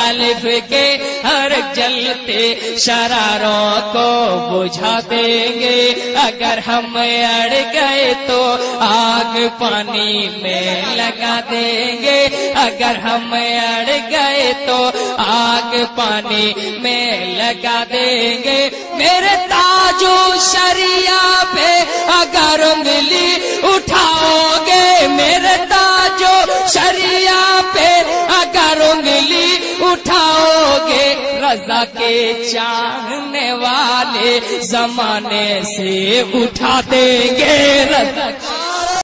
मुखालिफ के हर जलते शरारों को बुझा देंगे। अगर हम अड़ गए तो आग पानी में लगा देंगे। अगर हम अड़ गए तो आग पानी में लगा देंगे। मेरे ताजो शरिया पे अगर उंगली उठाओगे, मेरे ताजो शरिया पे अगर उंगली उठाओगे, रजा के चाहने वाले जमाने से उठा देंगे। रजा